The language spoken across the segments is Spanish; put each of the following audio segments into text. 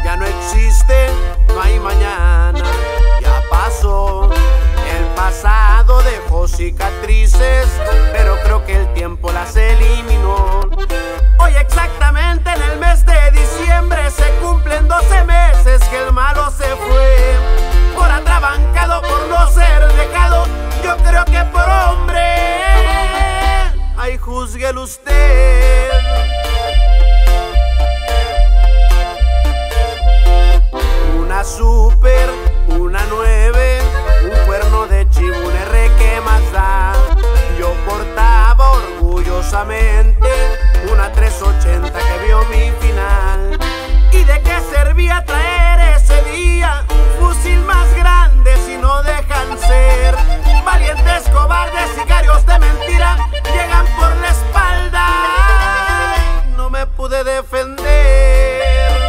ya no existe, no hay mañana, ya pasó. El pasado dejó cicatrices, pero creo que el tiempo las eliminó. Hoy exactamente en el mes de diciembre se cumplen 12 meses que el malo se fue. Por atrabancado, por no ser dejado, yo creo que por hombre. Ay, júzguelo usted. Una super, una 9, un cuerno de chivo, un R que más da. Yo portaba orgullosamente una 380 que vio mi final. ¿Y de qué servía traer ese día un fusil más grande si no dejan ser? Valientes, cobardes, sicarios de mentira, llegan por la espalda. Ay, no me pude defender.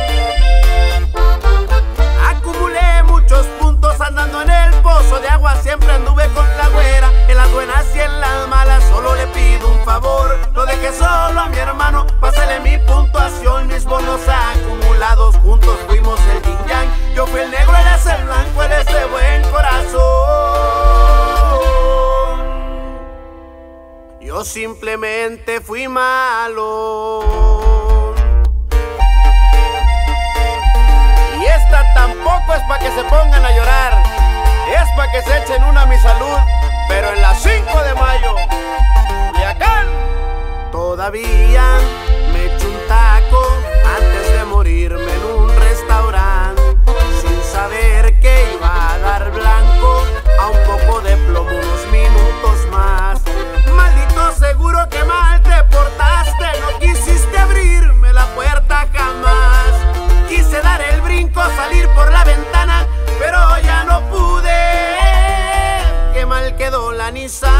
Acumulé muchos puntos andando en el pozo de agua, siempre anduve con la güera. En las buenas y en las malas solo le pido un favor, no deje solo a mi hermano, pásale mi puntuación. Mis bonos acumulados, juntos fuimos el yin yang. Yo fui el negro, él es el blanco, él es de buen corazón. Yo simplemente fui malo. Y esta tampoco es pa' que se pongan a llorar, es pa' que se echen una a mi salud. Pero en la 5 de mayo, Culiacán, todavía me echo un taco antes de morirme en un restaurante, sin saber que iba a dar blanco a un poco de plomo unos minutos más. Maldito seguro que mal te portaste, no quisiste abrirme la puerta jamás. Quise dar el brinco, salir por la ventana, pero ya no pude. Qué mal quedó la Nissan.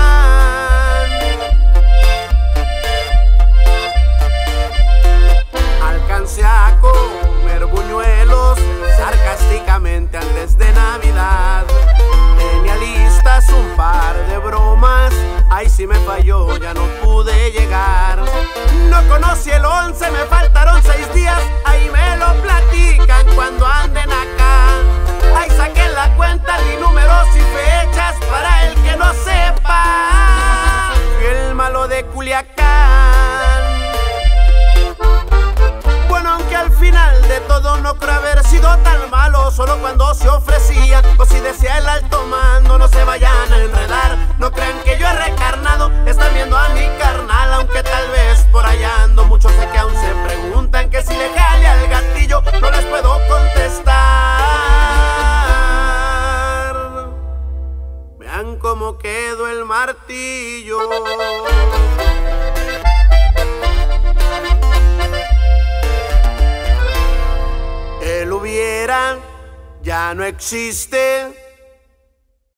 Alcancé a comer buñuelos sarcásticamente antes de Navidad. Tenía listas un par de bromas, ahí sí me falló, ya no pude llegar. No conocí el 11, me faltaron 6 días, ahí me lo platican cuando anden acá. Ahí saquen la cuenta, di números y fechas para el que no sepa. Fui el malo de Culiacán. Bueno, aunque al final de todo no creo haber sido tan malo, solo cuando se ofrecía o si decía el alto mando, no se vayan a enredar. No crean que yo he recarnado, están viendo a mi carnal, aunque tal vez por allá ando. Muchos sé que aún se preguntan que si le jale al gatillo, no les puedo contestar. Vean cómo quedó el martillo. El hubiera ya no existe,